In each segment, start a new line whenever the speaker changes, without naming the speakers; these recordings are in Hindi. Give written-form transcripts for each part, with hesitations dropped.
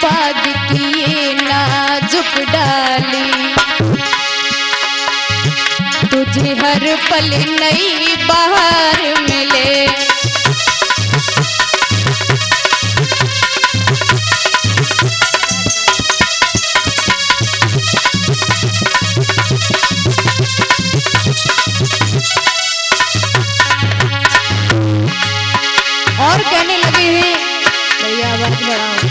बाग की ये नाजुक डाली, तुझे हर पल नई बहार मिले। और कहने लगे हैं, भैया आवाज बढ़ाओ।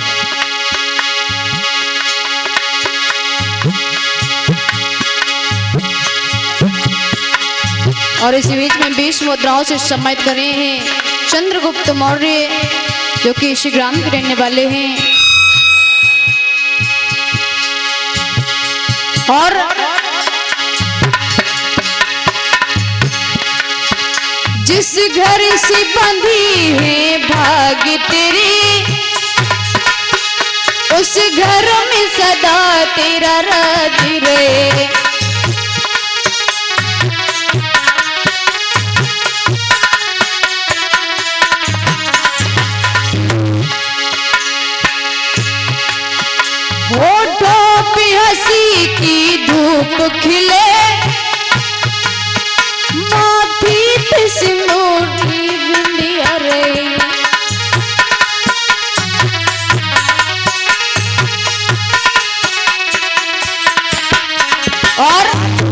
और इसी बीच में 20 मुद्राओं से सम्मानित कर रहे हैं चंद्रगुप्त मौर्य, जो कि श्रीग्राम के रहने वाले हैं। और जिस घर से बंधी है भाग तेरी, उस घर में सदा तेरा राज रहे। होठों पे हंसी की धूप खिले, माथी पे सिंदूर की बिंदिया रे। और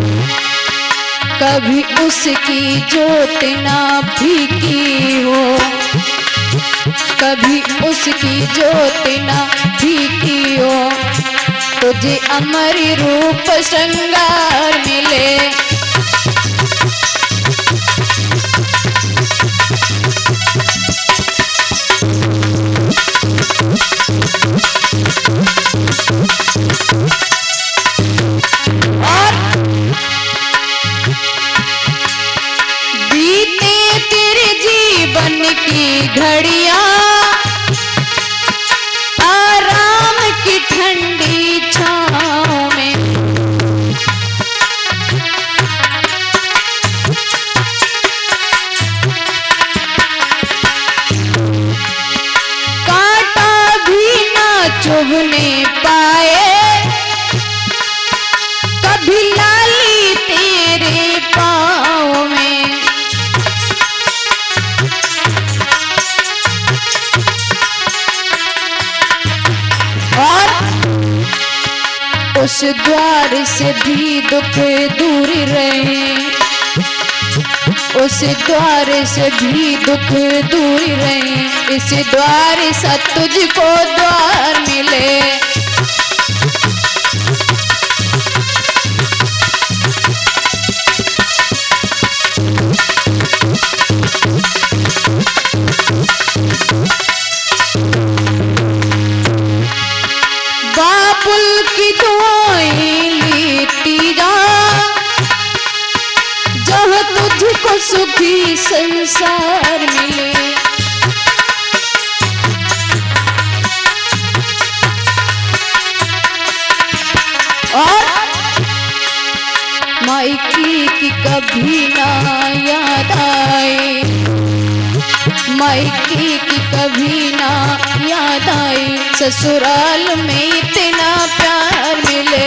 कभी उसकी ज्योत ना फीकी हो, कभी उसकी ज्योत ना फीकी हो, तुझे अमर रूप श्रृंगार मिले। और बीते तेरे जीवन की घड़ियां आराम की ठंडी छांव में, कांटा भी ना चुभने पाए, कभी लाली तेरे पाँव में। और उस द्वार से भी दुख दूर रहे, उस द्वार से भी दुख दूर रहे, इस द्वार से तुझको द्वार मिले। बाबुल की दुआएं लेती जा, जहाँ तुझको सुखी संसार मिले। और मायके की कभी ना याद आए, मायके की कभी ना याद आए, ससुराल में इतना प्यार मिले।